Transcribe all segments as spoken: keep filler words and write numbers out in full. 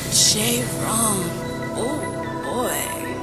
J. Rom. Oh boy.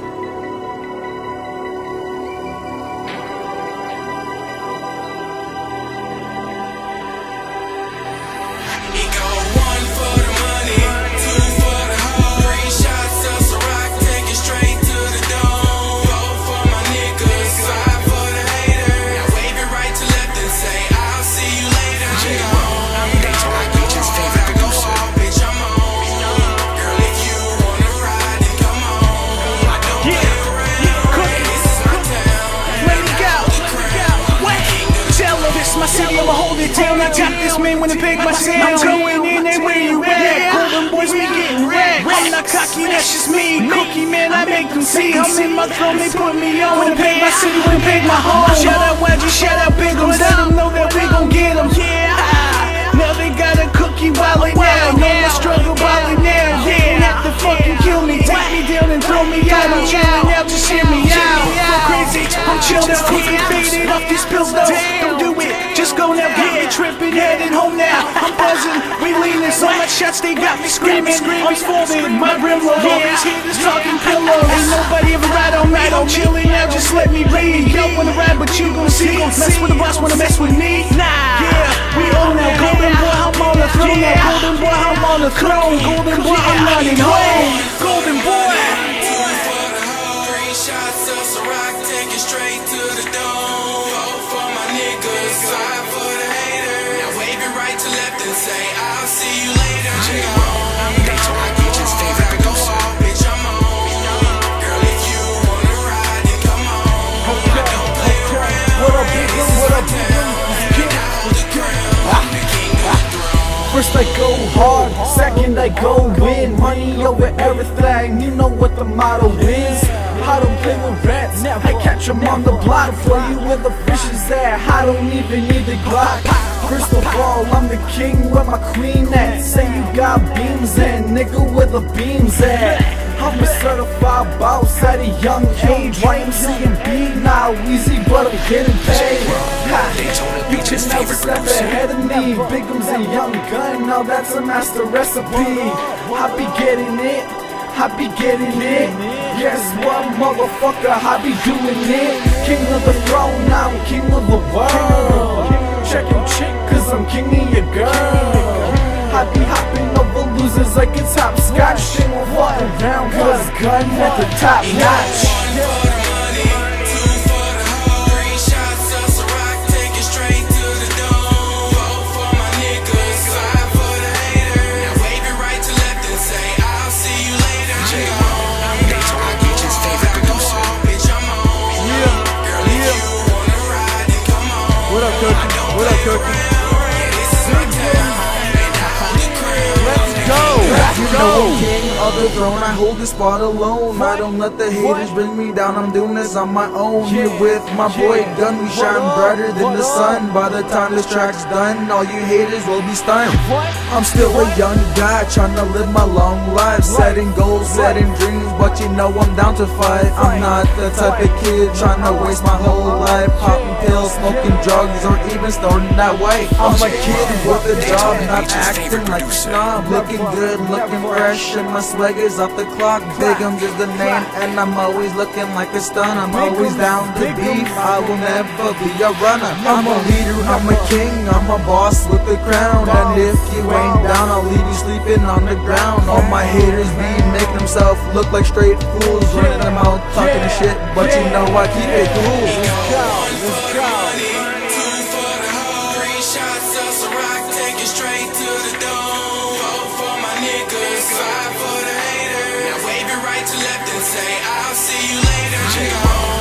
It go one for the money, two for the hoe, three shots of Ciroc, take it straight to the dome. Four for my niggas, five for the hater. Now wave it right to left and say, I'll see you later. I go on, I go hard, I go off, bitch, I'm on. Girl, if you wanna ride, then come on. I don't play around, this is my town. Let me go. Wait. Tell her this my city, I'ma hold it down. I got this man when I pick my sound. I'm going in and where you at? Golden boys, we getting wrecked. I'm not cocky, that's just me. Cookie man, I make them see. I'm in my throne, they put me on. When I pick my city, when I pick my home. Shout out Y G, shout out Big O's. Let them know that we gon' get them. Yeah. Now they got a cookie wallet now. No more struggle wallet now. Yeah. Have to fucking kill me, take me down and throw me out. I'm chilling out, just hear me out. Go crazy, I'm chilled out, quickly faded off these pills though. Don't do it, just go now. Got me tripping, heading home now. I'm buzzing, we leaning. So much shots, they got me screaming. I'm folding, my rim low. All these haters talking pillows. Ain't nobody ever ride on me. I'm chilling now, just let me read. Don't wanna ride, but you gon' see. Mess with the boss, wanna mess with me? Nah. Yeah, we own now. Golden boy, I'm on the throne now. Golden boy, I'm on the throne. Golden boy, I'm running home. Golden boy. Two for the hoe, three shots of Ciroc, take it straight to the dome. Four for my niggas, five for the hater. Now wave it right to left and say, I'll see you later. I go on, I go hard, I go off, bitch, I'm on. Girl, if you wanna ride, then come on. I don't play around. What up, big one? What up, big one? First I go hard, second I go win. Money over everything, you know what the motto is. I don't play with rats, I catch them on the block. For you where the fish is at, I don't even need the Glock. First of all, I'm the king where my queen at. Say you got beams and nigga where the beams at. I'm a certified boss at a young age. Y M C and B now easy, but I'm getting paid. Ha, you can never step ahead of me. Bigums and Young Gun, now that's a master recipe. I be getting it, I be getting it. Yes, what motherfucker, I be doing it. King of the throne, now I'm king of the world. Check your chick, cause I'm king of your girl. I be hopping over losers like it's hopscotch. What around, cause gun at the top notch. One for the money, two for the hoe, three shots of Ciroc, take it straight to the dome. Four for my niggas, five for the hater. Now wave it right to left and say, I'll see you later. I go on, I go hard, I go off, bitch, I'm on. Girl, if you wanna ride, then come on. What up, Cookie? What up, Cookie? You know I'm king of the throne, I hold this spot alone. I don't let the haters bring me down, I'm doing this on my own. Here with my boy Gun, we shine brighter than the sun. By the time this track's done, all you haters will be stunned. I'm still a young guy, trying to live my long life. Setting goals, setting dreams, but you know I'm down to fight. I'm not the type of kid trying to waste my whole life popping pills, smoking drugs, or even starting that way. I'm a kid with a job, not acting like a snob. Looking good, looking fresh, and my swag is off the clock. Bigums is the name, and I'm always looking like a stun. I'm always down to beef, I will never be a runner. I'm a leader, I'm a king, I'm a boss with a crown. And if you ain't down, I'll leave you sleeping on the ground. All my haters be making themselves look like straight fools, running them out, talking shit, but you know I keep it cool. Let's go, let's go. Two for the hoe, three shots of Ciroc, take it straight to the dome. Four for my niggas, five for the hater. Now wave it right to left and say, I'll see you later. I go on.